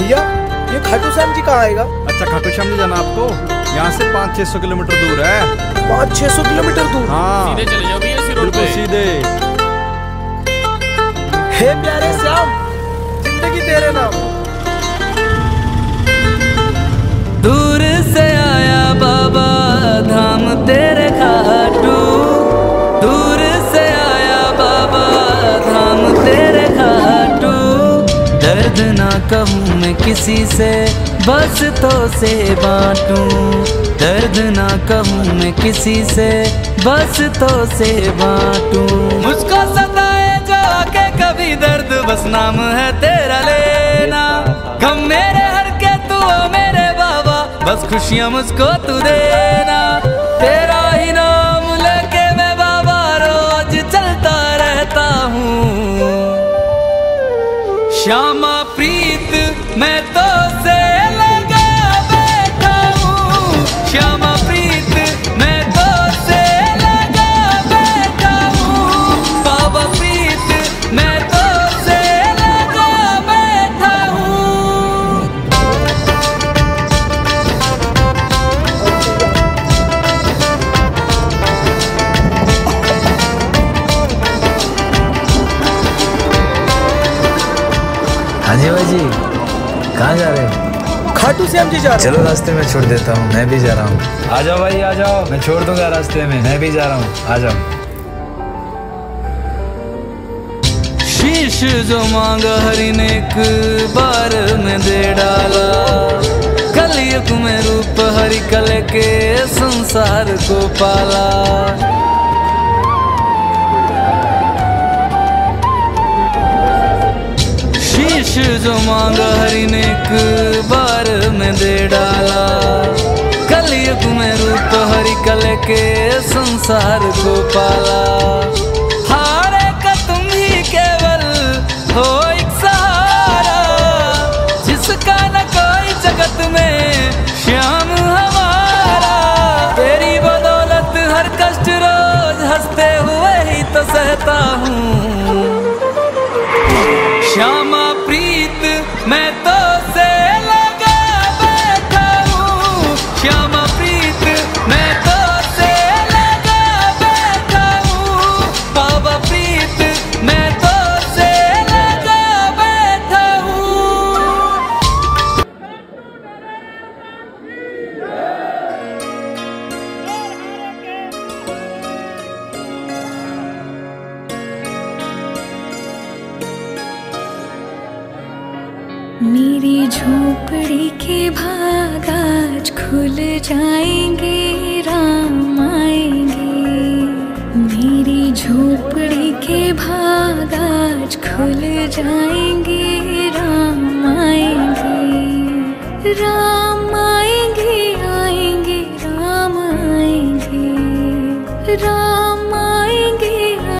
भैया ये खाटू श्याम जी कहाँ आएगा? अच्छा, खाटू श्याम जी जाना आपको? यहाँ से 500-600 किलोमीटर दूर है। 500-600 किलोमीटर दूर? हाँ, सीधे चले जाओ भैया, इसी रोड पे सीधे। हे प्यारे श्याम, जिंदगी तेरे नाम। दूर से आया बाबा धाम तेरे खाटू, दूर से आया बाबा धाम तेरे खाटू। दर्द ना कहूँ मैं किसी से, बस तो से बांटूं। दर्द ना कहूँ मैं किसी से, बस तो से बांटूं। मुझको सताए जो आके कभी दर्द, बस नाम है तेरा लेना। गम मेरे हर के तू मेरे बाबा, बस खुशियाँ मुझको तू देना। तेरा ही नाम लेके मैं बाबा रोज चलता रहता हूँ। श्यामा प्रीत मैं तो से लगा बैठा हूँ। श्यामा प्रीत मैं तो से लगा बैठा हूँ। बाबा प्रीत मैं तो से लगा बैठा हूँ। हाँ जी भाई जी, कहाँ जा रहे हो? खाटू श्याम जी जा रहे हैं। चलो रास्ते में छोड़ देता हूँ, मैं भी जा रहा हूँ। आ जाओ भाई, आ जाओ, मैं छोड़ दूंगा रास्ते में, मैं भी जा रहा हूँ, आ जाओ। शीश जो मांगा हरि ने एक बार में दे डाला। कलयुग में रूप हरि कल के संसार को पाला। शीश जो मांगा हरि ने एक बार में दे डाला। कलयुग में रूप हरि कल के संसार को पाला। हारे का तुम ही केवल हो एक सहारा, जिसका न कोई जगत में श्याम हमारा। तेरी बदौलत हर कष्ट रोज हंसते हुए ही तो सहता हूँ। श्यामा प्रीत मैं तो से लगा बैठा हूँ। श्यामा प्रीत मैं तो से लगा बैठा हूँ। बाबा प्रीत मैं तो से लगा बैठा हूँ। मेरी झोपड़ी के भाग आज खुल जाएंगे, राम आएंगे। मेरी झोपड़ी के भाग आज खुल जाएंगे, राम आएंगे। राम